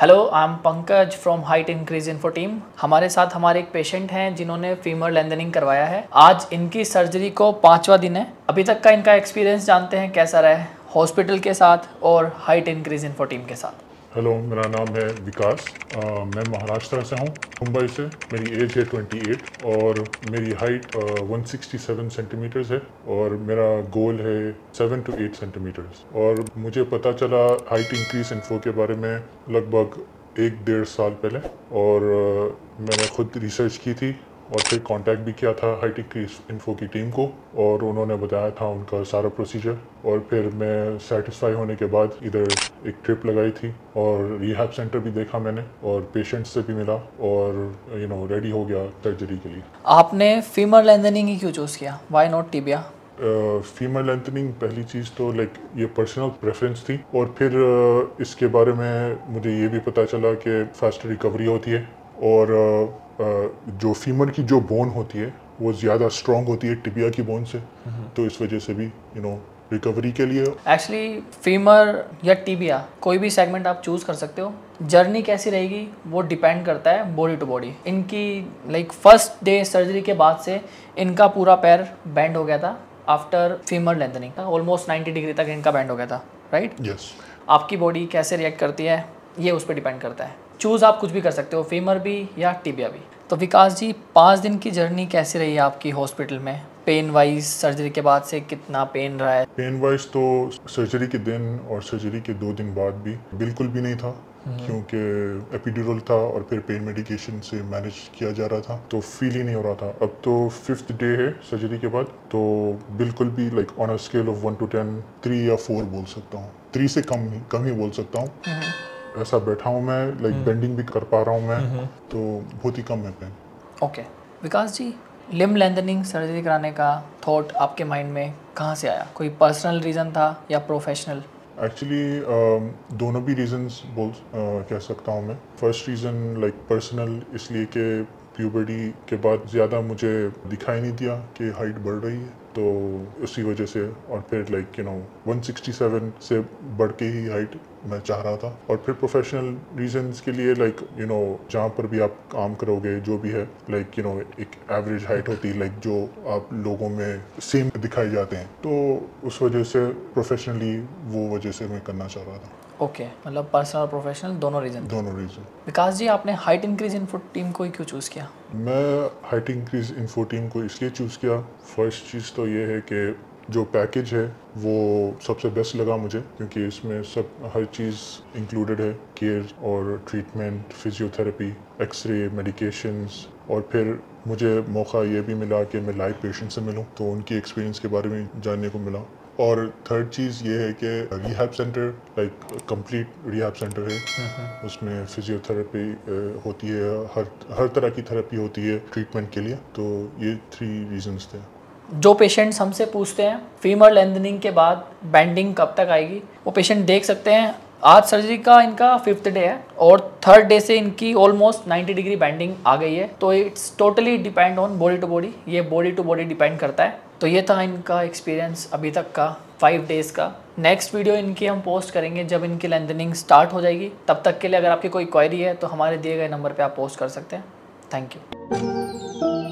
Hello, I am Pankaj from height increase info team. हमारे साथ हमारे एक पेशेंट हैं जिन्होंने फीमर लेंथनिंग करवाया है। आज इनकी सर्जरी को 5वां दिन है। अभी तक का इनका एक्सपीरियंस जानते हैं कैसा रहा है हॉस्पिटल के साथ और हाइट इंक्रीज इन्फो टीम के साथ। हेलो, मेरा नाम है विकास। मैं महाराष्ट्र से हूँ, मुंबई से। मेरी एज है 28 और मेरी हाइट 167 सेंटीमीटर्स है और मेरा गोल है 7 to 8 सेंटीमीटर्स। और मुझे पता चला हाइट इंक्रीज इन्फो के बारे में लगभग 1-1.5 साल पहले, और मैंने खुद रिसर्च की थी और फिर कांटेक्ट भी किया था हाइट इंक्रीज इन्फो की टीम को, और उन्होंने बताया था उनका सारा प्रोसीजर। और फिर मैं सेटिस्फाई होने के बाद इधर एक ट्रिप लगाई थी और रिहैब सेंटर भी देखा मैंने और पेशेंट्स से भी मिला और रेडी हो गया सर्जरी के लिए। आपने फीमर लेंथनिंग ही क्यों चूज़ किया? Why not tibia? Femur lengthening पहली चीज़ तो ये पर्सनल प्रेफरेंस थी, और फिर इसके बारे में मुझे ये भी पता चला कि फास्ट रिकवरी होती है, और जो फीमर की जो बोन होती है वो ज़्यादा स्ट्रॉन्ग होती है टिबिया की बोन से, तो इस वजह से भी रिकवरी के लिए। एक्चुअली फीमर या टिबिया कोई भी सेगमेंट आप चूज़ कर सकते हो। जर्नी कैसी रहेगी वो डिपेंड करता है बॉडी टू बॉडी। इनकी फर्स्ट डे सर्जरी के बाद से इनका पूरा पैर बैंड हो गया था। आफ्टर फीमर लेंथनिंग का ऑलमोस्ट 90 डिग्री तक इनका बैंड हो गया था, राइट? यस। आपकी बॉडी कैसे रिएक्ट करती है ये उस पर डिपेंड करता है। चूज़ आप कुछ भी कर सकते हो, फीमर भी या टिबिया भी। तो विकास जी, 5 दिन की जर्नी कैसी रही है आपकी हॉस्पिटल में? पेन वाइज सर्जरी के बाद से कितना पेन रहा है? पेन वाइज तो सर्जरी के दिन और सर्जरी के 2 दिन बाद भी बिल्कुल भी नहीं था, क्योंकि एपिड्यूरल था और फिर पेन मेडिकेशन से मैनेज किया जा रहा था, तो फील ही नहीं हो रहा था। अब तो 5th डे है सर्जरी के बाद, तो बिल्कुल भी on a scale of 1 to 10 3 या 4 बोल सकता हूँ। 3 से कम ही बोल सकता हूँ। ऐसा बैठा हूँ मैं, बेंडिंग भी कर पा रहा हूँ मैं, तो बहुत ही कम है pain. Okay Vikas ji, limb lengthening surgery कराने का थॉट आपके माइंड में कहाँ से आया? कोई पर्सनल रीज़न था या प्रोफेशनल? एक्चुअली दोनों भी रीजंस कह सकता हूँ मैं। फर्स्ट रीज़न पर्सनल, इसलिए कि प्यूबर्टी के बाद ज़्यादा मुझे दिखाई नहीं दिया कि हाइट बढ़ रही है, तो उसी वजह से। और फिर 167 से बढ़ के ही हाइट मैं चाह रहा था। और फिर प्रोफेशनल रीजंस के लिए जहाँ पर भी आप काम करोगे, जो भी है एक एवरेज हाइट होती है जो आप लोगों में सेम दिखाए जाते हैं, तो उस वजह से प्रोफेशनली वो वजह से मैं करना चाह रहा था। ओके, मतलब पर्सनल और प्रोफेशनल दोनों रीज़न। विकास जी, आपने हाइट इंक्रीज इन्फो टीम को ही क्यों चूज़ किया? मैं हाइट इंक्रीज इन्फो टीम को इसलिए चूज़ किया, फर्स्ट चीज़ तो ये है कि जो पैकेज है वो सबसे बेस्ट लगा मुझे, क्योंकि इसमें हर चीज़ इंक्लूडेड है। केयर और ट्रीटमेंट, फिजियोथेरेपी, एक्सरे, मेडिकेशंस, और फिर मुझे मौका ये भी मिला कि मैं लाइव पेशेंट से मिलूं, तो उनकी एक्सपीरियंस के बारे में जानने को मिला। और थर्ड चीज़ ये है कि rehab centre complete rehab centre है, उसमें फिजियोथेरेपी होती है, हर तरह की थेरेपी होती है ट्रीटमेंट के लिए। तो ये 3 रीजंस थे। जो पेशेंट्स हमसे पूछते हैं फीमर लेंथनिंग के बाद बैंडिंग कब तक आएगी, वो पेशेंट देख सकते हैं। आज सर्जरी का इनका 5th डे है और 3rd डे से इनकी ऑलमोस्ट 90 डिग्री बैंडिंग आ गई है। तो it's totally depend on body to body, ये बॉडी टू बॉडी डिपेंड करता है। तो ये था इनका एक्सपीरियंस अभी तक का 5 डेज़ का। नेक्स्ट वीडियो इनकी हम पोस्ट करेंगे जब इनकी लेंथनिंग स्टार्ट हो जाएगी। तब तक के लिए अगर आपकी कोई क्वेरी है तो हमारे दिए गए नंबर पर आप पोस्ट कर सकते हैं। Thank you.